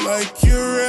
like you're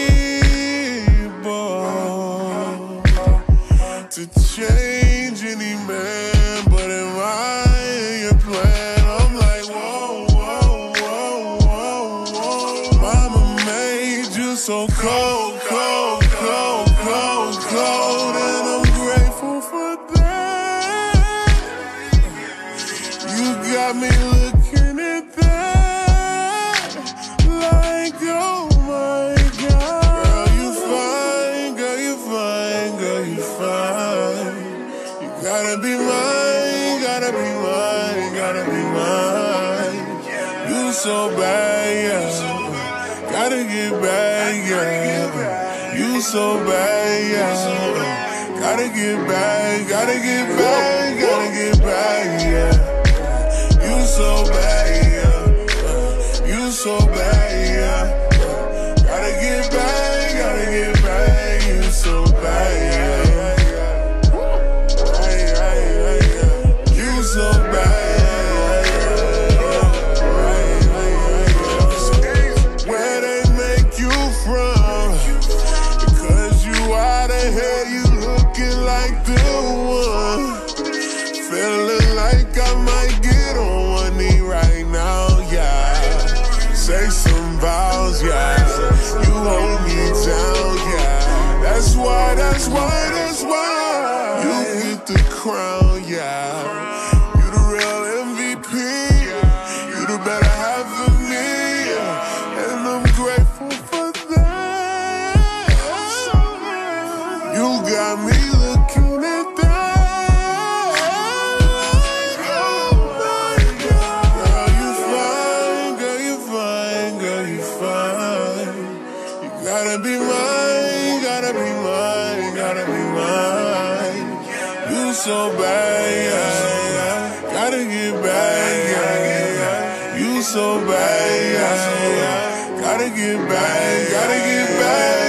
able to change any man, but am I in your plan? I'm like, whoa, whoa, whoa, whoa, whoa. Mama made you so cold, cold, cold, cold, cold, and I'm grateful for that. You got me looking at that like, oh my God. Girl, you fine, girl, you fine, girl, you fine. You gotta be mine, gotta be mine, gotta be mine. You so bad, yeah. Gotta get back, yeah. You so bad, yeah. Gotta get back, gotta get back, gotta get back, yeah. You so bad, yeah. You so bad, yeah. Gotta get back, gotta get back. You so bad, yeah. You so bad. Where they make you from? Because you out of here, you looking like the one. Feeling like I might get on one knee right now, yeah. Say some vows, yeah. You hold me down, yeah. That's why, that's why, that's why. You get the crown, yeah. You the real MVP. You the better half of me, yeah. And I'm grateful for that. You got me looking at that. Gotta be mine, gotta be mine, gotta be mine. You so bad, yeah. Gotta get back, yeah. You so bad, yeah. Gotta get back, gotta get back.